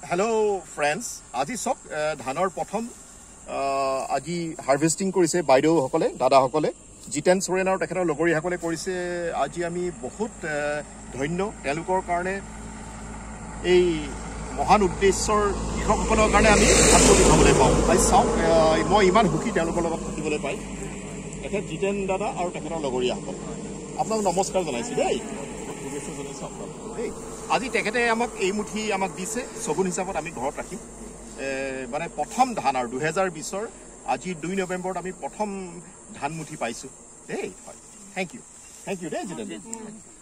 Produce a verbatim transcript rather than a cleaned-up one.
Hello' friends, আজি চক ধানৰ প্ৰথম আজি হাৰ্ভেষ্টিং কৰিছে বাইদেউসকলে, দাদাসকলে, জিতেন চোৰেন আৰু তেখেতৰ লগৰীয়াসকলে কৰিছে। আজি আমি বহুত ধন্য তেওঁলোকৰ কাৰণে, এই মহান উদ্দেশ্যৰ কৃষকসকলৰ কাৰণে আমি ভাত মুঠি খাবলৈ পাওঁ। আজি চাওক, মই ইমান সুখী তেওঁলোকৰ লগত থাকিবলৈ পাই। তেখেত জিতেন দাদা আৰু তেখেতৰ লগৰীয়াসকল, আপোনাক নমস্কাৰ জনাইছোঁ দেই, শুভেচ্ছা জনাইছোঁ আপোনালোকক দেই। আজি তেখেতে আমাক এই মুঠি আমাক দিছে, চগুন হিচাপত আমি ঘৰত ৰাখিম। মানে প্ৰথম ধান আৰু দুহেজাৰ বিছৰ আজি দুই নৱেম্বৰত আমি প্ৰথম ধান মুঠি পাইছোঁ দেই। হয়, থেংক ইউ থেংক ইউ দেই জিতেন।